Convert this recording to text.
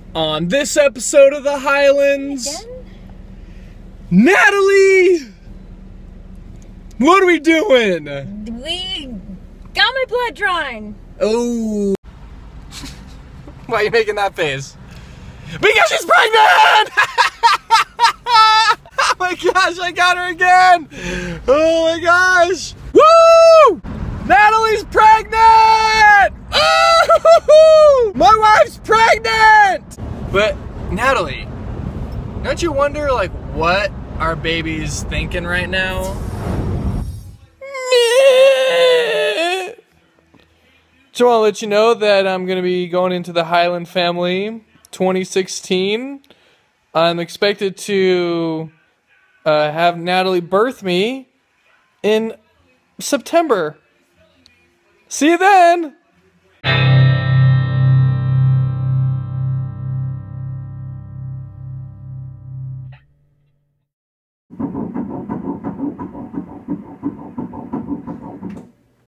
On this episode of the Heylens, Again? Natalie, what are we doing? We got my blood drawn. Oh, why are you making that face? Because she's pregnant! Oh my gosh, I got her again! Oh my gosh! Woo! Natalie's pregnant! Oh! My wife's pregnant! But Natalie, don't you wonder like what our baby's thinking right now? Just want to let you know that I'm going to be going into the Heylen family 2016. I'm expected to have Natalie birth me in September. See you then!